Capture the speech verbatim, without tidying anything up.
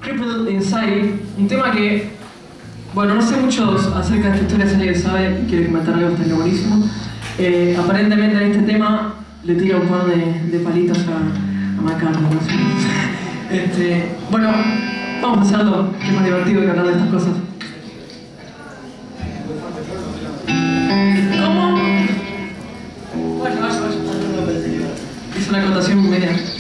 Crippled Inside, un tema que, bueno, no sé mucho acerca de esta historia, si alguien sabe y quiere comentar algo, estaría buenísimo. Eh, aparentemente en este tema le tira un par de, de palitos a, a McCartney, no sé. Este, bueno, vamos a hacerlo, que es más divertido que hablar de estas cosas. ¿Cómo? Bueno, vaya, vaya. Hice una acotación media.